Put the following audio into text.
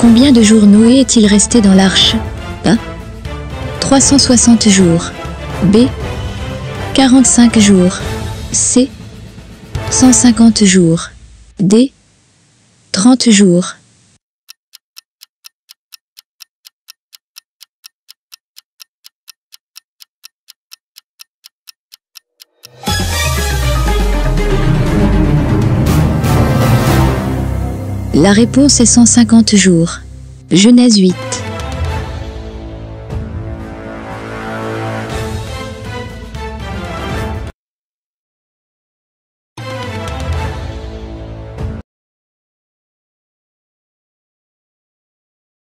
Combien de jours Noé est-il resté dans l'arche? A. 360 jours. B. 45 jours. C. 150 jours. D. 30 jours. La réponse est 150 jours. Genèse 8.